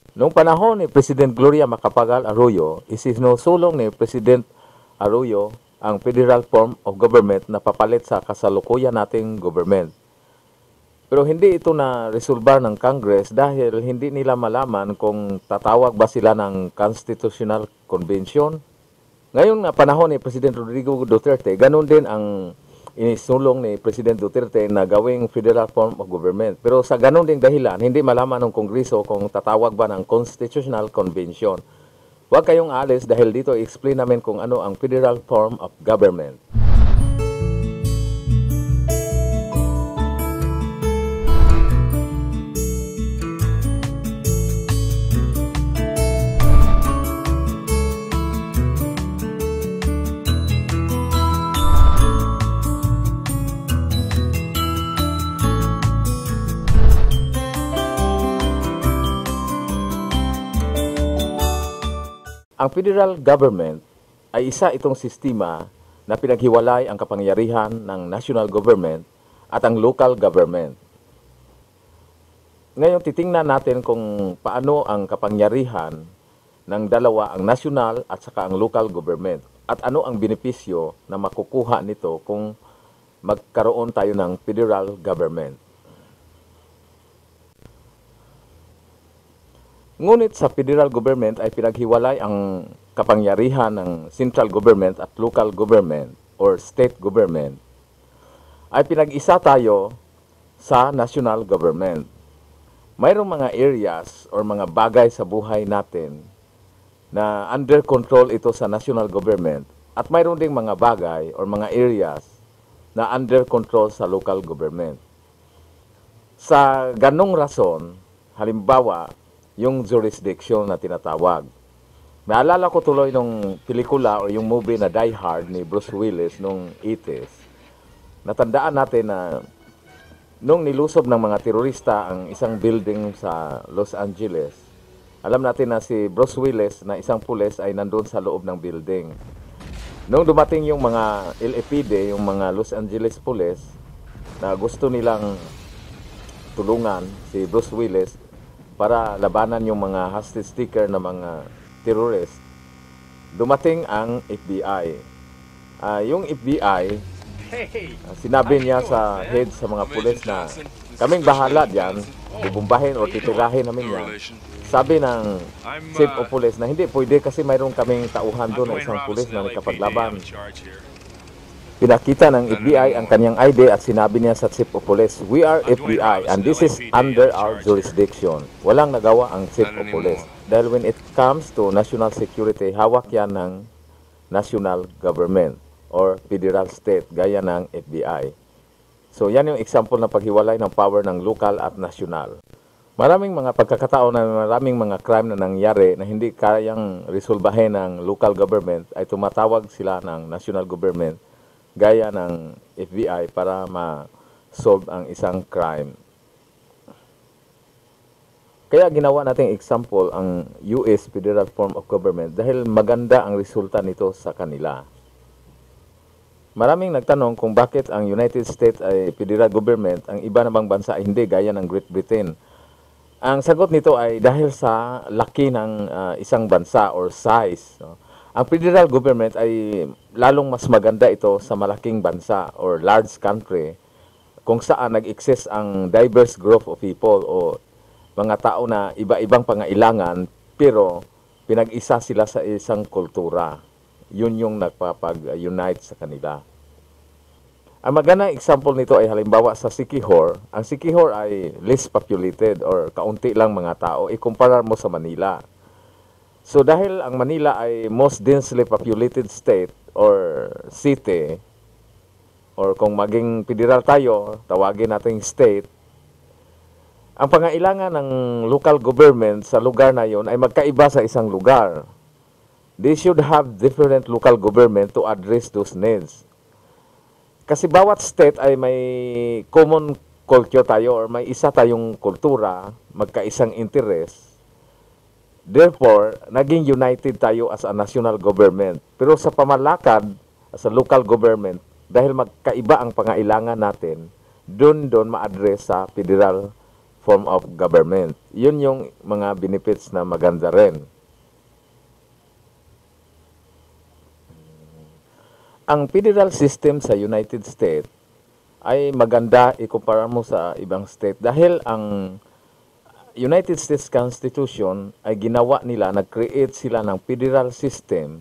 Noong panahon ni President Gloria Macapagal Arroyo, isinusulong ni President Arroyo ang federal form of government na papalit sa kasalukuyan nating government. Pero hindi ito na resolbar ng Congress dahil hindi nila malaman kung tatawag ba sila ng Constitutional Convention. Ngayon nga panahon ni President Rodrigo Duterte, ganun din ang inisulong ni President Duterte na gawing federal form of government. Pero sa ganun ding dahilan, hindi malaman ng Kongreso kung tatawag ba ng Constitutional Convention. Huwag kayong alis dahil dito i-explain namin kung ano ang federal form of government. Ang federal government ay isa itong sistema na pinaghiwalay ang kapangyarihan ng national government at ang local government. Ngayon titingnan natin kung paano ang kapangyarihan ng dalawa, ang national at saka ang local government, at ano ang benepisyo na makukuha nito kung magkaroon tayo ng federal government. Ngunit sa federal government ay pinaghiwalay ang kapangyarihan ng central government at local government or state government. Ay pinag-isa tayo sa national government. Mayroong mga areas or mga bagay sa buhay natin na under control ito sa national government at mayroon ding mga bagay or mga areas na under control sa local government. Sa ganong rason, halimbawa, yung jurisdiction na tinatawag. Naalala ko tuloy nung pelikula o yung movie na Die Hard ni Bruce Willis nung 80s. Natandaan natin na nung nilusob ng mga terorista ang isang building sa Los Angeles, alam natin na si Bruce Willis na isang pulis ay nandun sa loob ng building. Nung dumating yung mga LAPD, yung mga Los Angeles Police, na gusto nilang tulungan si Bruce Willis para labanan yung mga hostage sticker na mga terrorist, dumating ang FBI. Yung FBI, sinabi niya sa head sa mga pulis na kaming bahala diyan, bubumbahin o titirahin namin yan. Sabi ng chief of police na hindi pwede kasi mayroon kaming tauhan doon na isang pulis na nakapaglaban. Pinakita ng FBI ang kanyang ID at sinabi niya sa chief of police, "We are FBI and this is under our jurisdiction." Walang nagawa ang chief of police. Dahil when it comes to national security, hawak yan ng national government or federal state gaya ng FBI. So yan yung example na paghiwalay ng power ng local at national. Maraming mga pagkakataon na maraming mga crime na nangyari na hindi kayang resolbahin ng local government ay tumatawag sila ng national government gaya ng FBI para ma-solve ang isang crime. Kaya ginawa nating example ang US Federal Form of Government dahil maganda ang resulta nito sa kanila. Maraming nagtanong kung bakit ang United States ay federal government, ang iba namang bansa ay hindi gaya ng Great Britain. Ang sagot nito ay dahil sa laki ng isang bansa or size. Ang federal government ay lalong mas maganda ito sa malaking bansa or large country kung saan nag-exist ang diverse group of people o mga tao na iba-ibang pangailangan pero pinag-isa sila sa isang kultura. Yun yung nagpapag-unite sa kanila. Ang magandang example nito ay halimbawa sa Siquijor. Ang Siquijor ay less populated or kaunti lang mga tao ikumpara mo sa Manila. So dahil ang Manila ay most densely populated state or city, or kung maging federal tayo, tawagin natin state, ang pangailangan ng local government sa lugar na yon ay magkaiba sa isang lugar. They should have different local government to address those needs. Kasi bawat state ay may common culture tayo or may isa tayong kultura, magkaisang interest. Therefore, naging united tayo as a national government. Pero sa pamalakad, as a local government, dahil magkaiba ang pangailangan natin, doon ma-address sa federal form of government. Yun yung mga benefits na maganda rin. Ang federal system sa United States ay maganda ikumpara mo sa ibang state dahil ang United States Constitution ay ginawa nila, nag-create sila ng federal system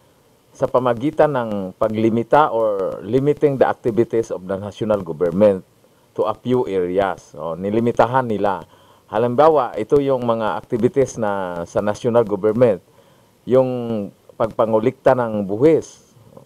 sa pamagitan ng paglimita or limiting the activities of the national government to a few areas. O, nilimitahan nila. Halimbawa, ito yung mga activities na sa national government, yung pagpangulikta ng buwis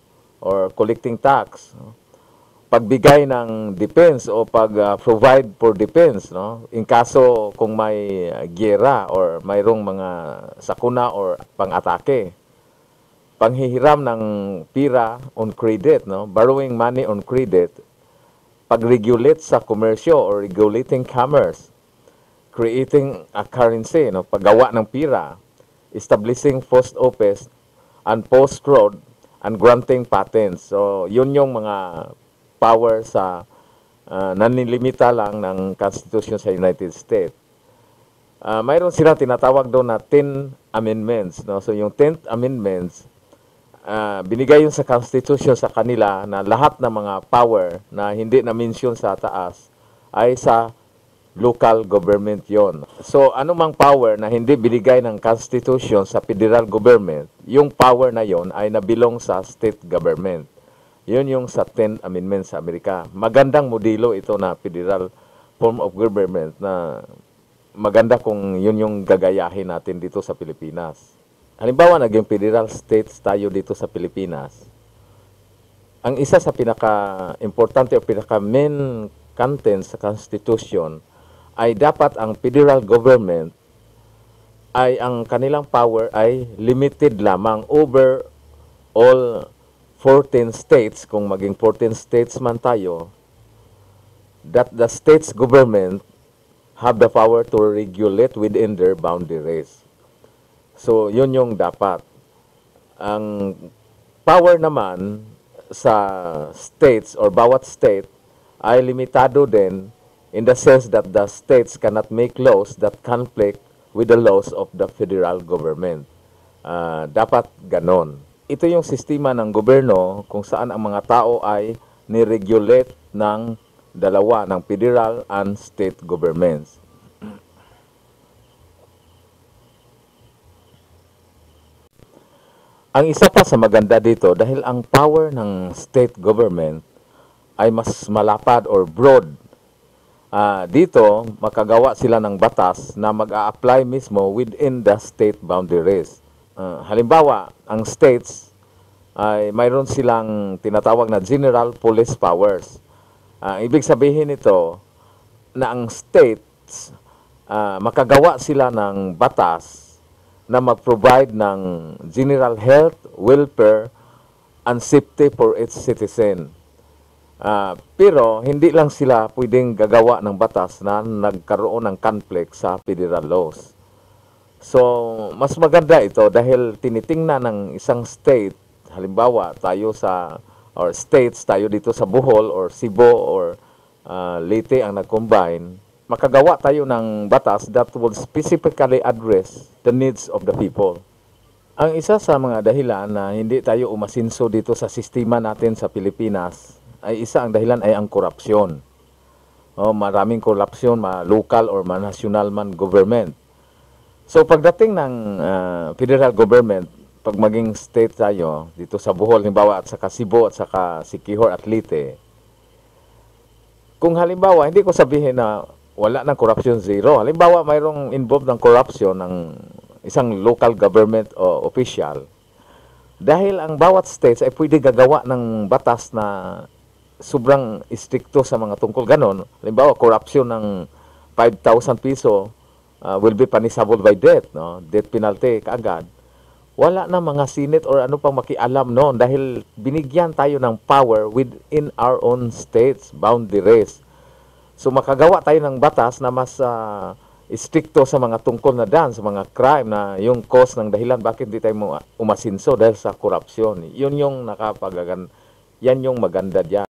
or collecting tax, pagbigay ng defense o pag-provide for defense, no? In kaso kung may giyera or mayroong mga sakuna or pang-atake, panghihiram ng pira on credit, no? Borrowing money on credit, pag-regulate sa komersyo or regulating commerce, creating a currency, no? Paggawa ng pira, establishing post office and post road, and granting patents. So, yun yung mga power sa nanilimita lang ng Constitution sa United States. Mayroon sila tinatawag doon na 10 amendments. No? So, yung 10th amendments, binigay yun sa Constitution sa kanila na lahat ng mga power na hindi na-mention sa taas ay sa local government yon. So, anumang power na hindi binigay ng Constitution sa federal government, yung power na yon ay nabilong sa state government. Yun yung sa 10th Amendment sa Amerika. Magandang modelo ito na federal form of government na maganda kung yun yung gagayahin natin dito sa Pilipinas. Halimbawa, naging federal states tayo dito sa Pilipinas. Ang isa sa pinaka-importante o pinaka-main content sa Constitution ay dapat ang federal government ay ang kanilang power ay limited lamang over all 14 states, kung maging 14 states man tayo, that the states government have the power to regulate within their boundaries. So, yun yung dapat. Ang power naman sa states or bawat state ay limitado din in the sense that the states cannot make laws that conflict with the laws of the federal government. Dapat ganon. Ito yung sistema ng gobyerno kung saan ang mga tao ay niregulate ng dalawa, ng federal and state governments. Ang isa pa sa maganda dito, dahil ang power ng state government ay mas malapad or broad, dito, makagawa sila ng batas na mag-a-apply mismo within the state boundaries. Halimbawa, ang states ay mayroon silang tinatawag na general police powers. Ibig sabihin nito na ang states, makagawa sila ng batas na mag-provide ng general health, welfare, and safety for its citizen. Pero hindi lang sila pwedeng gagawa ng batas na nagkaroon ng conflict sa federal laws. So, mas maganda ito dahil tinitingnan ng isang state, halimbawa tayo sa, or states tayo dito sa Bohol or Cebu or Leyte ang nag-combine, makagawa tayo ng batas that will specifically address the needs of the people. Ang isa sa mga dahilan na hindi tayo umasinso dito sa sistema natin sa Pilipinas, ay isa ang dahilan ay ang korupsyon. Maraming korupsyon, local or national man government. So pagdating ng federal government, pag maging state tayo, dito sa Bohol, halimbawa at saka Cebu at saka Siquijor at Leyte, kung halimbawa, hindi ko sabihin na wala ng korupsyon, zero. Halimbawa, mayroong involved ng korupsyon ng isang local government o official, dahil ang bawat states ay pwede gagawa ng batas na sobrang istrikto sa mga tungkol ganon. Halimbawa, korupsyon ng 5,000 piso will be punishable by death, no? Death penalty kaagad. Wala na mga Senate or ano pang makialam noon dahil binigyan tayo ng power within our own states, boundaries. So makagawa tayo ng batas na mas istrikto sa mga tungkol na dan, sa mga crime na yung cause ng dahilan bakit di tayo umasinso dahil sa korupsyon. Yun yung yan yung maganda diyan.